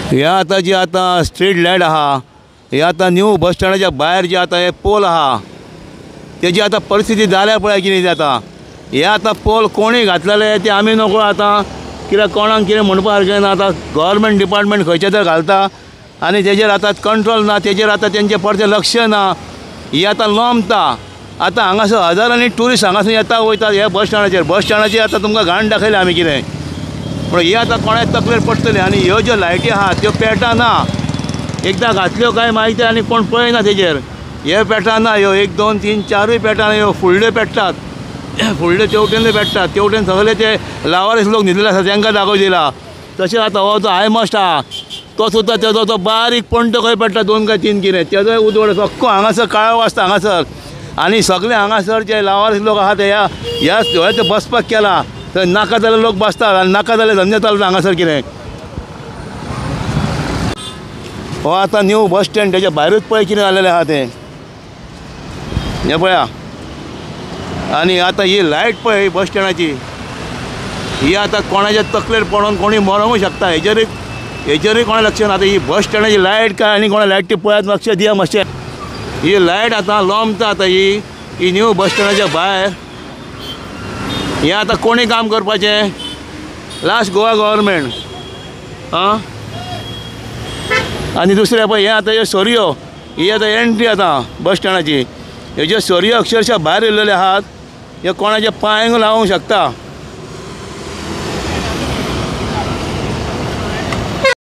हे आतां जी आतां स्ट्रीट लायट आहा, हे आतां न्यू बस स्टँडाच्या भायर जे आतां हे पोल आहा तेजी आतां परिस्थिती जाल्या पळय कितें जाता। हे आतां पोल कोणी घातलेले ते आमी नको आतां कित्याक कोणाक कितें म्हणपा सारकें ना। आतां गव्हर्मेंट डिपार्टमेंट खंयचे तर घालता आनी तेजेर आतां कंट्रोल ना, तेजेर आतां तेंचें परतें लक्ष ना। ही आतां लोंबता। आतां हांगासर हजारांनी ट्युरिस्ट हांगासून येता वयतात हे बस स्टँडाचेर आतां तुमकां घाण दाखयलें आमी कितें, पूण ही आतां कोणाक तकलेर पडटली। आनी ह्यो ज्यो लायटी आहा त्यो पेटना, एकदां घातल्यो काय मागीर आनी कोण पळयना तेजेर। हे पेटना, ह्यो 1 2 3 4 पेटना, ह्यो फुडल्यो पेट्टात, फुडल्यो तेवटेनल्यो पेट्टात। तेवटेन सगळे ते लावारीस लोक न्हिदलेले आसा तांकां दाखोवन दिला। तशें आतां हो जो आय मस्ट आहा तो सुद्दां तेजो तो बारीक पणटो खंय पेट्टा 2 काय 3 कितें तेजोय उजवाड सक्को हांगासर काळो आसता हांगासर। आनी सगळे हांगासर जे लावारीस लोक आहा ते ह्या बसपाक केला थंय नाका जाल्यार लोक बसतात आनी नाका जाल्यार धंदे चलता हांगासर कितें। हो आतां न्यू बस स्टँड तेच्या भायरूच पळय कितें जालेलें आहा तें, हें पळया। आनी आतां ही लायट पळय बस स्टँडाची, ही आतां कोणाच्या तकलेर पडोन कोणी मरूंक शकता। हेजेरूय कोणा लक्ष ना। आतां ही बस स्टँडाची लायट काय आनी कोणा लायटी पळयात लक्ष दिया मातशें। ही लायट आतां लोंबता आतां ही न्यू बस स्टँडाच्या भायर। हें आतां कोणी काम करपाचें? लास्ट गोवा गव्हर्मेंट आं। आनी दुसरें पळय हे आतां ह्यो सोरयो, ही आतां एंट्री आतां बस स्टँडाची, ह्यो ज्यो सोरयो अक्षरशा भायर येयलेल्यो आहात ह्यो कोणाच्या पांयांक लावूंक शकता।